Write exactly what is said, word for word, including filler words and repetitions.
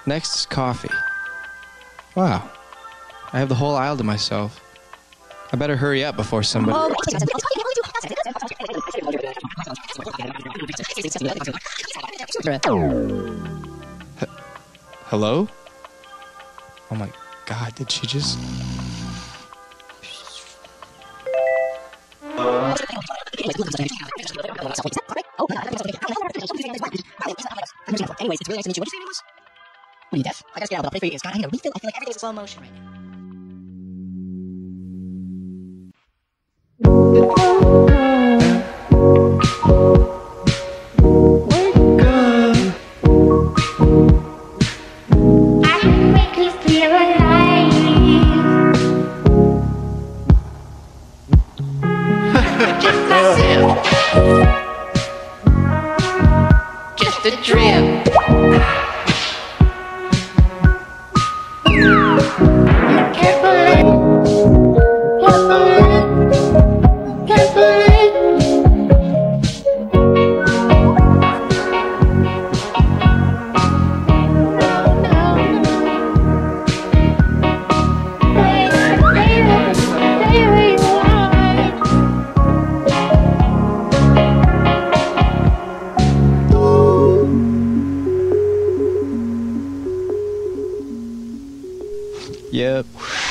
Next is coffee. Wow. I have the whole aisle to myself. I better hurry up before somebody... H- Hello? Oh my god, did she just... Anyways, it's really nice to meet you. What'd you say your name was? What are you, deaf? I gotta get out, but I'll play for your ears. God, I need a refill. I feel like everything's in slow motion right now. I can make you feel alive. Just a sip. Just a drip. Yep.